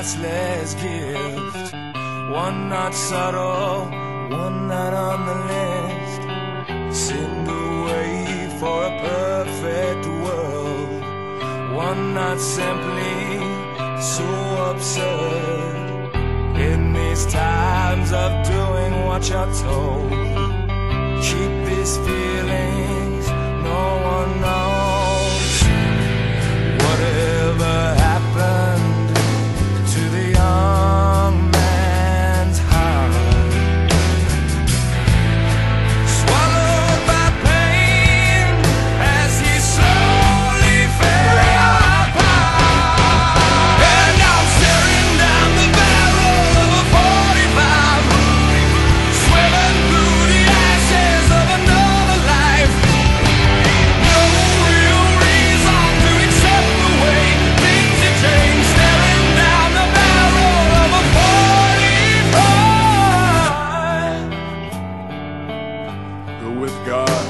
priceless gift. One not subtle, one not on the list. Send away for a perfect world. One not simply so absurd. In these times of doing what you're told, keep these feelings no one knows. Whatever happened to the young man's heart? Swallowed by pain as he slowly fell apart. And I'm staring down the barrel of a 45, swimming through the ashes of another life. No real reason to accept the way things have changed. Staring down the barrel of a 45. Go with God.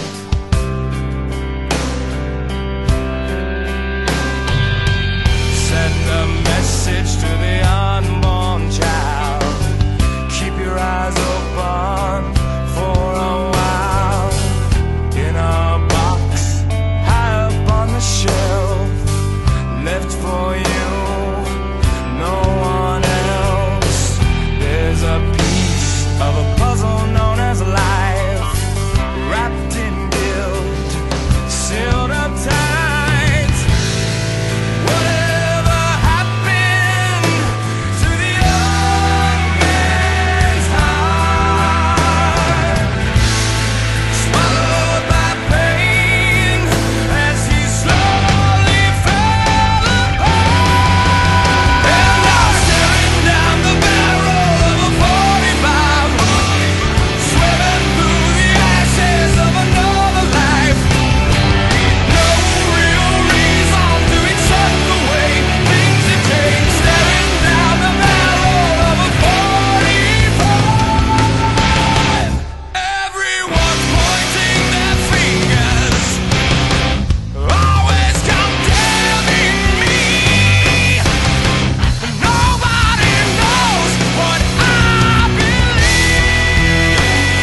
Send a message to the unborn child. Keep your eyes open for a while. In a box high up on the shelf, left for you, no one else. There's a piece of a puzzle known as life, wrapped in guilt, sealed up tight. Whatever happened to the young man's heart? Swallowed by pain as he slowly fell apart. And I'm staring down the barrel of a 45, swimming through the ashes of another life. No real reason to accept the way things have changed. Staring down the barrel of a 45. Everyone's pointing their fingers, always condemning me. Nobody knows what I believe.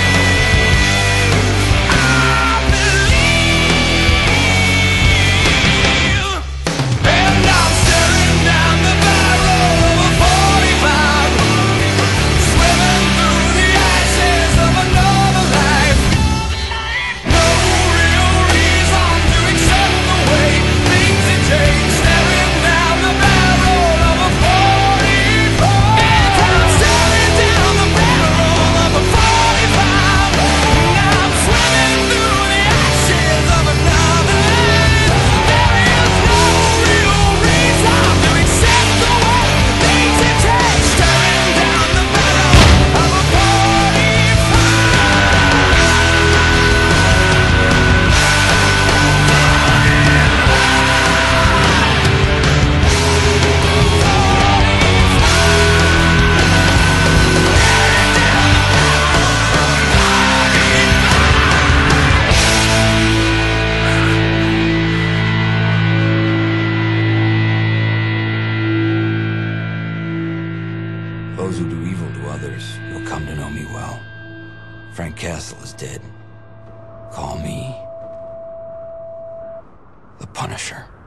And I'm staring down the barrel of a 45, swimming through the ashes of another life. No real reason to accept the way things have changed. Staring down the barrel of a 45. And I'm staring down the barrel of a 45. And I'm swimming through the ashes of another life. There is no real reason to accept the way things have changed. Staring down the barrel of a 45. Those who do evil to others will come to know me well. Frank Castle is dead. Call me the Punisher.